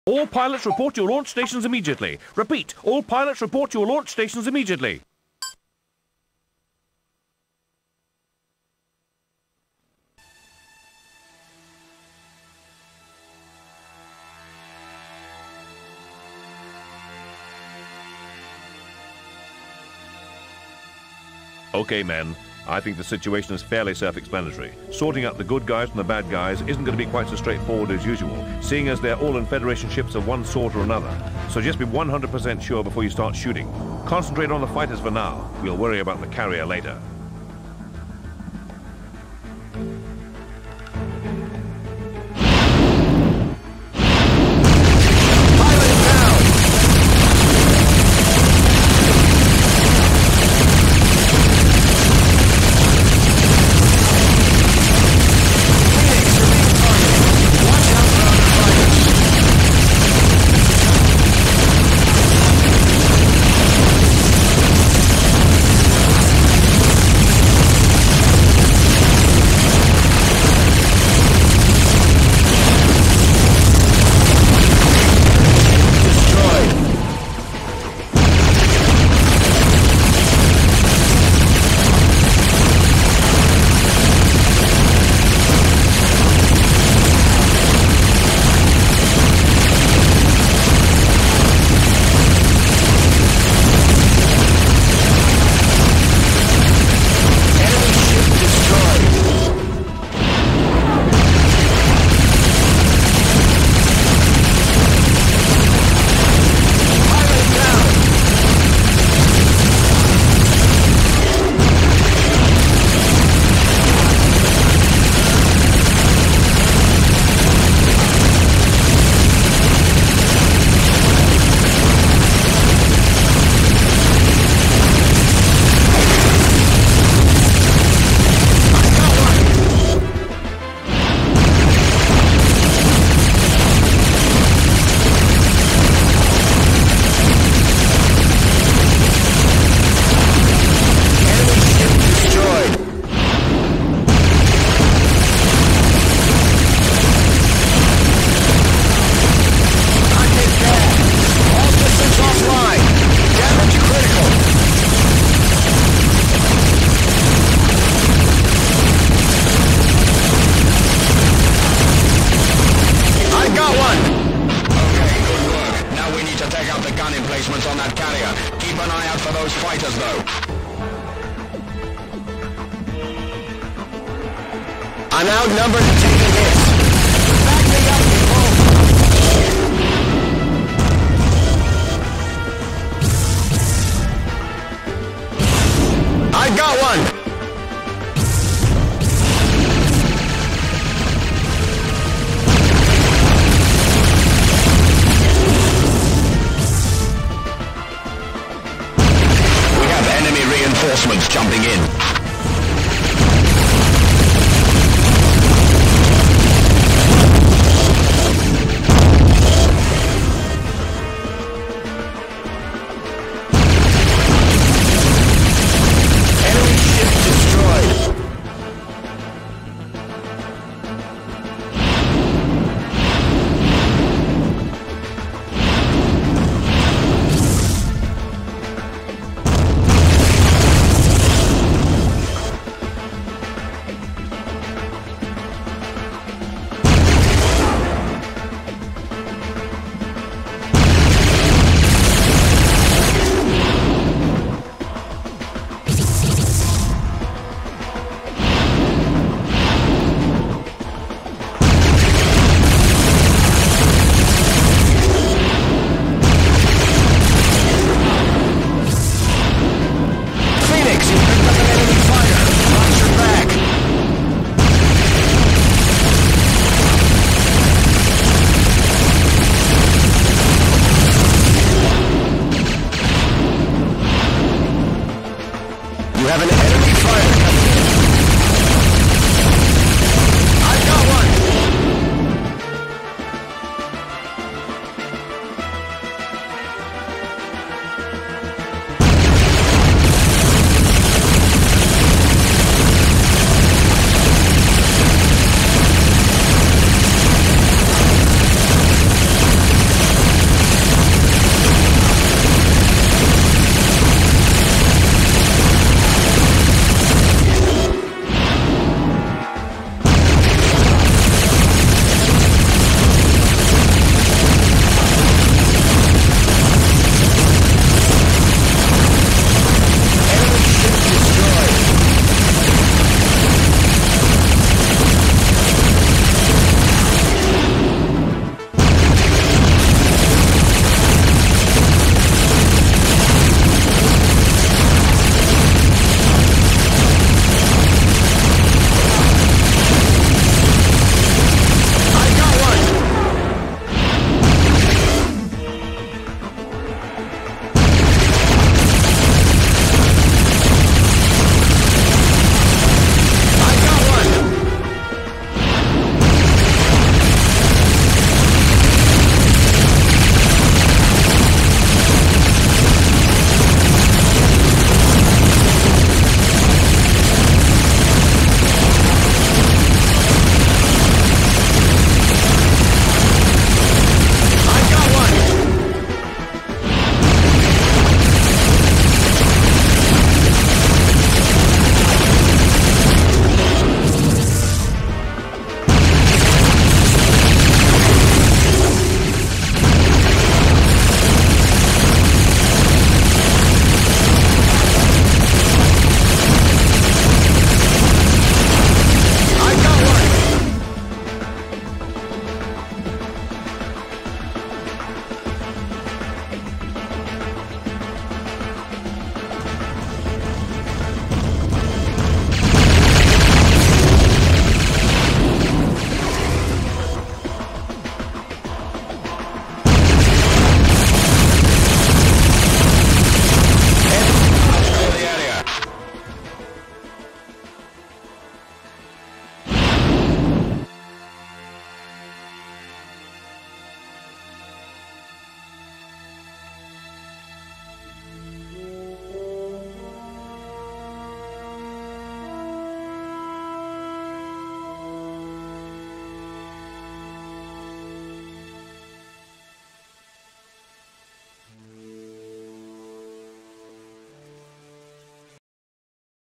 All pilots report your launch stations immediately. Repeat, all pilots report your launch stations immediately. Okay, men. I think the situation is fairly self-explanatory. Sorting out the good guys from the bad guys isn't going to be quite so straightforward as usual, seeing as they're all in Federation ships of one sort or another. So just be 100% sure before you start shooting. Concentrate on the fighters for now. We'll worry about the carrier later. On that carrier. Keep an eye out for those fighters, though. I'm outnumbered and taking hits. Back me up, people! I got one! Reinforcements jumping in.